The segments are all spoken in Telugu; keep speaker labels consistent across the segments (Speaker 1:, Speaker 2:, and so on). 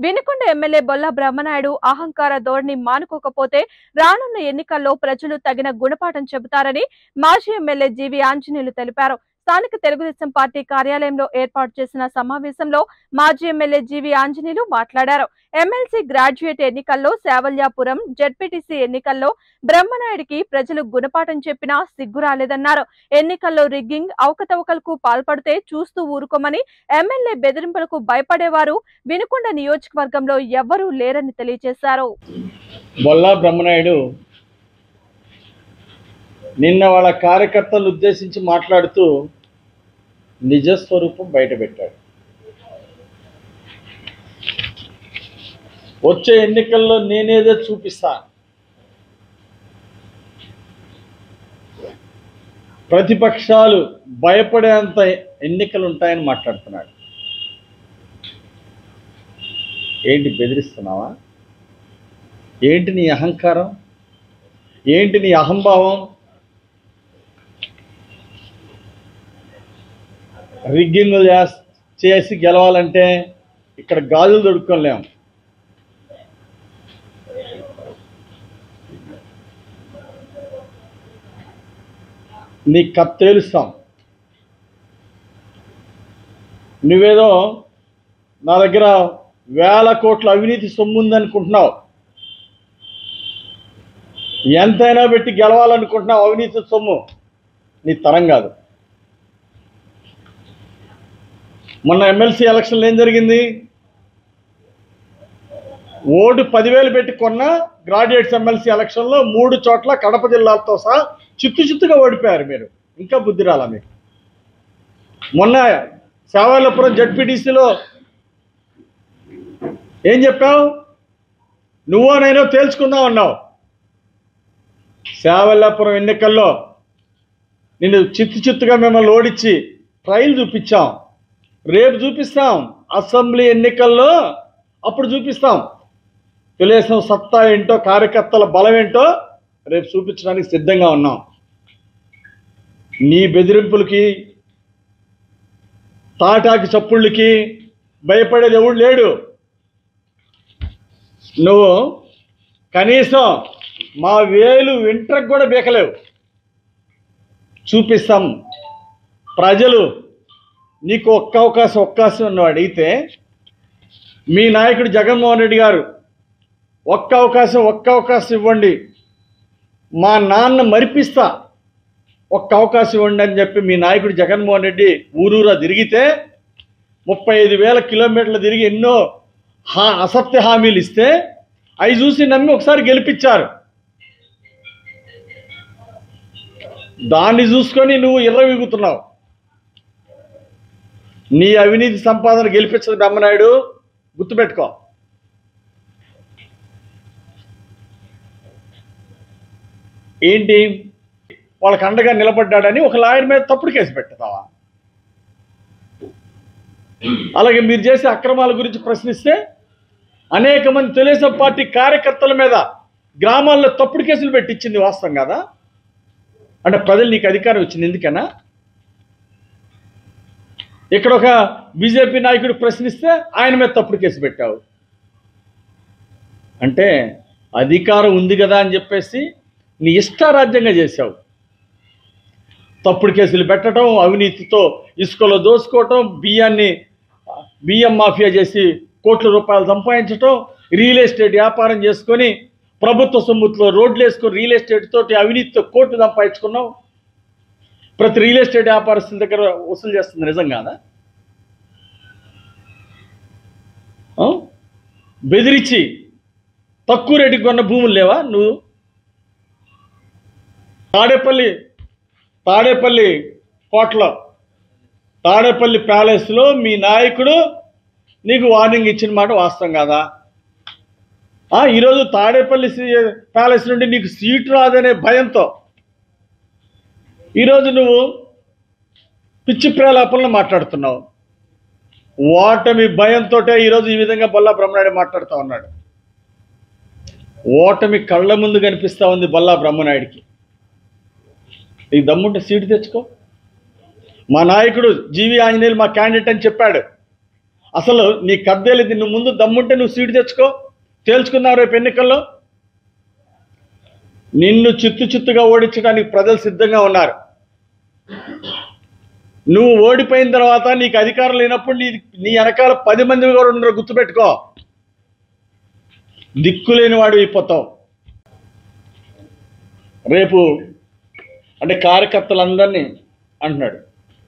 Speaker 1: వినుకొండ ఎమ్మెల్యే బొల్లా బ్రహ్మనాయుడు అహంకార ధోరణి మానుకోకపోతే రానున్న ఎన్నికల్లో ప్రజలు తగిన గుణపాఠం చెబుతారని మాజీ ఎమ్మెల్యే జీవి ఆంజనేయులు తెలిపారు. స్థానిక తెలుగుదేశం పార్టీ కార్యాలయంలో ఏర్పాటు చేసిన సమావేశంలో మాజీ ఎమ్మెల్యే జీవి ఆంజనేయులు మాట్లాడారు. ఎమ్మెల్సీ గ్రాడ్యుయేట్ ఎన్నికల్లో శావల్యాపురం, జెడ్పీటీసీ ఎన్నికల్లో బ్రహ్మనాయుడికి ప్రజలు గుణపాఠం చెప్పినా సిగ్గు రాలేదన్నారు. ఎన్నికల్లో రిగ్గింగ్, అవకతవకలకు పాల్పడితే చూస్తూ ఊరుకోమని, ఎమ్మెల్యే బెదిరింపులకు భయపడేవారు వినుకొండ నియోజకవర్గంలో ఎవ్వరూ లేరని తెలియజేశారు.
Speaker 2: బొల్లా బ్రహ్మనాయుడు నిన్న వాళ్ళ కార్యకర్తలను ఉద్దేశించి మాట్లాడుతూ నిజస్వరూపం బయటపెట్టాడు. వచ్చే ఎన్నికల్లో నేనేదో చూపిస్తా, ప్రతిపక్షాలు భయపడేంత ఎన్నికలు ఉంటాయని మాట్లాడుతున్నాడు. ఏంటి, బెదిరిస్తున్నావా? ఏంటి నీ అహంకారం? ఏంటి నీ అహంభావం? రిగ్గింగ్ చేసి గెలవాలంటే ఇక్కడ గాజులు దొడుక్కోలేము. నీ కత్తేలుస్తాం. నువ్వేదో నా దగ్గర వేల కోట్ల అవినీతి సొమ్ము ఉందనుకుంటున్నావు, ఎంతైనా పెట్టి గెలవాలనుకుంటున్నావు. అవినీతి సొమ్ము నీ తరం కాదు. మొన్న ఎమ్మెల్సీ ఎలక్షన్లో ఏం జరిగింది? ఓటు 10,000 పెట్టి కొన్న గ్రాడ్యుయేట్స్ ఎమ్మెల్సీ ఎలక్షన్లో 3 చోట్ల కడప జిల్లాలతో సహా చిత్తుగా ఓడిపోయారు. మీరు ఇంకా బుద్ధి రాలా మీకు? మొన్న శావల్యాపురం జెడ్పీటీసీలో ఏం చెప్పావు? నువ్వో నేనో తేల్చుకుందాం అన్నావు. శావల్యాపురం ఎన్నికల్లో నిన్ను చిత్తుగా మిమ్మల్ని ఓడించి ట్రయల్ చూపించాం. రేపు చూపిస్తాం. అసెంబ్లీ ఎన్నికల్లో అప్పుడు చూపిస్తాం. తెలుగుదేశం సత్తా ఏంటో, కార్యకర్తల బలం ఏంటో రేపు చూపించడానికి సిద్ధంగా ఉన్నాం. నీ బెదిరింపులకి, తాటాకి చప్పుళ్ళకి భయపడేది ఎవడు లేడు. నువ్వు కనీసం మా వేలు వెంట్రకు కూడా బీకలేవు. చూపిస్తాం. ప్రజలు నీకు ఒక్క అవకాశం నువ్వు అడిగితే, మీ నాయకుడు జగన్మోహన్ రెడ్డి గారు ఒక్క అవకాశం ఇవ్వండి, మా నాన్న మరిపిస్తా, ఒక్క అవకాశం ఇవ్వండి అని చెప్పి మీ నాయకుడు జగన్మోహన్ రెడ్డి ఊరూరా తిరిగితే 35,000 కిలోమీటర్లు తిరిగి ఎన్నో అసత్య హామీలు ఇస్తే అవి చూసి నమ్మి ఒకసారి గెలిపించారు. దాన్ని చూసుకొని నువ్వు ఇర్రవీగుతున్నావు. నీ అవినీతి సంపాదన గెలిపించదు బ్రహ్మనాయుడు, గుర్తుపెట్టుకో. ఏంటి, వాళ్ళకి అండగా నిలబడ్డాడని ఒక లాయర్ మీద తప్పుడు కేసు పెడతావా? అలాగే మీరు చేసే అక్రమాల గురించి ప్రశ్నిస్తే అనేక మంది తెలుగుదేశం పార్టీ కార్యకర్తల మీద గ్రామాల్లో తప్పుడు కేసులు పెట్టించింది వాస్తవం కదా? అంటే ప్రజలు నీకు అధికారం ఇచ్చింది ఎందుకన్నా? ఇక్కడ ఒక బీజేపీ నాయకుడు ప్రశ్నిస్తే ఆయన మీద తప్పుడు కేసు పెట్టావు. అంటే అధికారం ఉంది కదా అని చెప్పేసి నీ ఇష్టారాజ్యంగా చేశావు. తప్పుడు కేసులు పెట్టడం, అవినీతితో ఇసుకలో దోసుకోవటం, బియ్యం మాఫియా చేసి కోట్ల రూపాయలు సంపాదించటం, రియల్ ఎస్టేట్ వ్యాపారం చేసుకొని ప్రభుత్వ సొమ్ముతో రోడ్లు వేసుకొని రియల్ ఎస్టేట్ తోటి అవినీతితో కోట్లు సంపాదించుకున్నావు. ప్రతి రియల్ ఎస్టేట్ వ్యాపారస్తుల దగ్గర వసూలు చేస్తుంది నిజం కాదా? బెదిరించి తక్కువ రేటుకి కొన్న భూములు లేవా? నువ్వు తాడేపల్లి కోటలో, తాడేపల్లి ప్యాలెస్లో మీ నాయకుడు నీకు వార్నింగ్ ఇచ్చిన మాట వాస్తవం కాదా? ఈరోజు తాడేపల్లి ప్యాలెస్ నుండి నీకు సీటు రాదనే భయంతో ఈరోజు నువ్వు పిచ్చి ప్రేలాపనలు మాట్లాడుతున్నావు. ఓటమి భయంతో ఈరోజు ఈ విధంగా బొల్లా బ్రహ్మనాయుడు మాట్లాడుతూ ఉన్నాడు. ఓటమి కళ్ళ ముందు కనిపిస్తూ ఉంది బొల్లా బ్రహ్మనాయుడికి. నీకు దమ్ముంటే సీటు తెచ్చుకో. మా నాయకుడు జీవి ఆంజనేయులు మా క్యాండిడేట్ అని చెప్పాడు. అసలు నీ కద్దేలేదు. నువ్వు ముందు దమ్ముంటే నువ్వు సీటు తెచ్చుకో, తేల్చుకున్నావు రేపు ఎన్నికల్లో. నిన్ను చిత్తుగా ఓడించడానికి ప్రజలు సిద్ధంగా ఉన్నారు. నువ్వు ఓడిపోయిన తర్వాత నీకు అధికారం లేనప్పుడు నీ వెనకాల 10 మంది కూడా ఉండరు, గుర్తుపెట్టుకో. దిక్కులేని వాడు అయిపోతావు. రేపు అంటే కార్యకర్తలందరినీ అంటున్నాడు,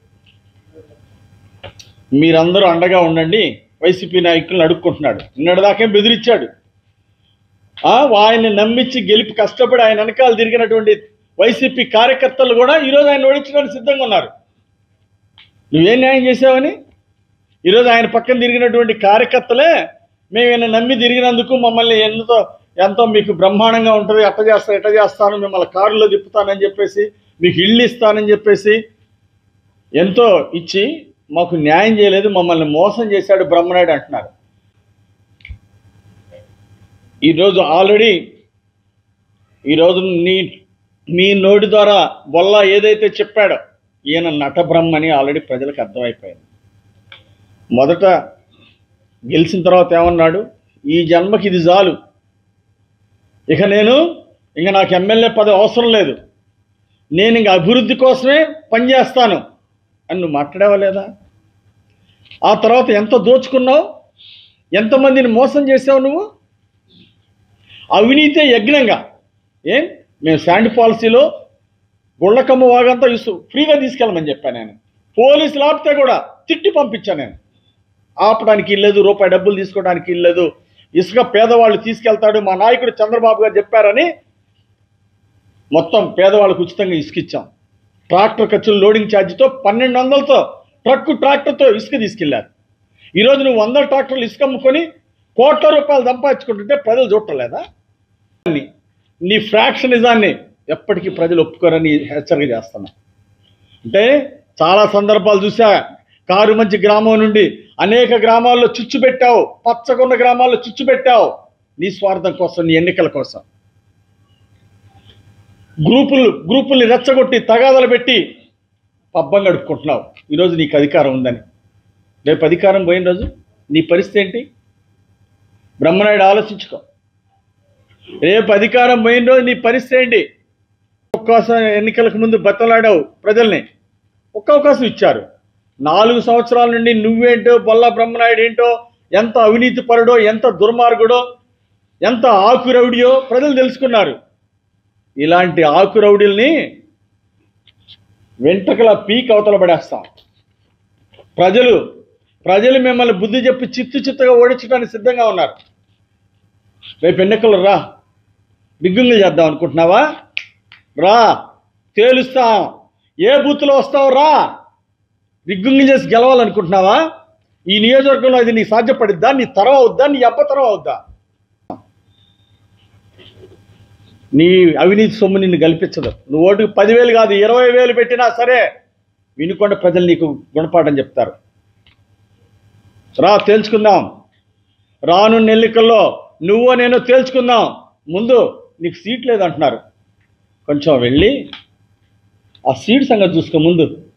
Speaker 2: మీరందరూ అండగా ఉండండి వైసీపీ నాయకులను అడుక్కుంటున్నాడు. నిన్నటిదాకే బెదిరించాడు. ఆయన్ని నమ్మించి గెలిపి కష్టపడి ఆయన వెనకాల తిరిగినటువంటి వైసీపీ కార్యకర్తలు కూడా ఈరోజు ఆయన ఓడించడానికి సిద్ధంగా ఉన్నారు. నువ్వేం న్యాయం చేసావని ఈరోజు ఆయన పక్కన తిరిగినటువంటి కార్యకర్తలే మేము ఈయన నమ్మి తిరిగినందుకు మమ్మల్ని ఎంతో మీకు బ్రహ్మాండంగా ఉంటుంది, ఎట్ట చేస్తాను మిమ్మల్ని కారులో తిప్పుతానని చెప్పేసి, మీకు ఇళ్ళు ఇస్తానని చెప్పేసి ఎంతో ఇచ్చి మాకు న్యాయం చేయలేదు, మమ్మల్ని మోసం చేశాడు బ్రహ్మనాయుడు అంటున్నారు. ఈరోజు ఆల్రెడీ ఈరోజు మీ నోటి ద్వారా బొల్లా ఏదైతే చెప్పాడో ఈయన నటబ్రహ్మని ఆల్రెడీ ప్రజలకు అర్థమైపోయింది. మొదట గెలిచిన తర్వాత ఏమన్నాడు, ఈ జన్మకి ఇది చాలు, ఇక నాకు ఎమ్మెల్యే పదవి అవసరం లేదు, నేను ఇంక అభివృద్ధి కోసమే పనిచేస్తాను అని నువ్వు మాట్లాడావా లేదా? ఆ తర్వాత ఎంత దోచుకున్నావు, ఎంతమందిని మోసం చేసావు నువ్వు. అవినీతే యజ్ఞంగా మేము శాండ్ పాలసీలో గుళ్ళకమ్మ వాగంతా ఫ్రీగా తీసుకెళ్ళమని చెప్పాను నేను. పోలీసులు ఆపితే కూడా తిట్టి పంపించాను నేను. ఆపడానికి ఇల్లేదు, రూపాయి డబ్బులు తీసుకోవడానికి ఇల్లేదు, ఇసుక పేదవాళ్ళు తీసుకెళ్తాడు మా నాయకుడు చంద్రబాబు గారు చెప్పారని మొత్తం పేదవాళ్ళకు ఉచితంగా ఇసుక ఇచ్చాం. ట్రాక్టర్ ఖర్చులు లోడింగ్ ఛార్జీతో 1200తో ట్రాక్టర్తో ఇసుక తీసుకెళ్లారు. ఈరోజు నువ్వు 100 ట్రాక్టర్లు ఇసుక అమ్ముకొని కోట్ల రూపాయలు సంపాదించుకుంటుంటే ప్రజలు చూడలేదా? నీ ఫ్రాక్షనిజాన్ని ఎప్పటికీ ప్రజలు ఒప్పుకోరని హెచ్చరిక చేస్తున్నా. అంటే చాలా సందర్భాలు చూసా. కారు మంచి గ్రామం నుండి అనేక గ్రామాల్లో చిచ్చు పెట్టావు, పచ్చగొన్న గ్రామాల్లో చిచ్చు పెట్టావు నీ స్వార్థం కోసం, నీ ఎన్నికల కోసం. గ్రూపుల్ని రెచ్చగొట్టి తగాదలు పెట్టి పబ్బం గడుపుకుంటున్నావు. ఈరోజు నీకు అధికారం ఉందని. రేపు అధికారం పోయిన రోజు నీ పరిస్థితి ఏంటి? బ్రహ్మనాయుడు ఆలోచించుకో. రేపు అధికారం పోయిన రోజు నీ పరిస్థితి ఏంటి? అవకాశం ఎన్నికలకు ముందు బతలాడావు ప్రజల్ని, ఒక్క అవకాశం ఇచ్చారు. 4 సంవత్సరాల నుండి నువ్వేంటో బొల్లా బ్రహ్మనాయుడు ఏంటో, ఎంత అవినీతి పరుడో, ఎంత దుర్మార్గుడో, ఎంత ఆకురౌడియో ప్రజలు తెలుసుకున్నారు. ఇలాంటి ఆకురౌడీల్ని వెంట్రుకల పీక్ అవతల పడేస్తాం. ప్రజలు మిమ్మల్ని బుద్ధి చెప్పి చిత్తుగా ఓడించడానికి సిద్ధంగా ఉన్నారు. రేపు ఎన్నికలు రా, బిగ్గుంగులు చేద్దాం అనుకుంటున్నావా? రా, తేలుస్తాం. ఏ బూత్లో వస్తావు రా. రిగ్గుంగులు చేసి గెలవాలనుకుంటున్నావా? ఈ నియోజకవర్గంలో అది నీకు సాధ్యపడిద్దా? నీ తరం అవుద్దా? నీ అబ్బ తరం అవుద్దా? నీ అవినీతి సొమ్ము నిన్ను గెలిపించదు. నువ్వు ఓటుకు 10,000 కాదు 20,000 పెట్టినా సరే వినుకొండ ప్రజలు నీకు గుణపాఠం చెప్తారు. రా, తేల్చుకుందాం. రానున్న ఎన్నికల్లో నువ్వో నేను తేల్చుకుందాం. ముందు నీకు సీట్ లేదంటున్నారు, కొంచెం వెళ్ళి ఆ సీట్ సంగతి చూసుకో ముందు.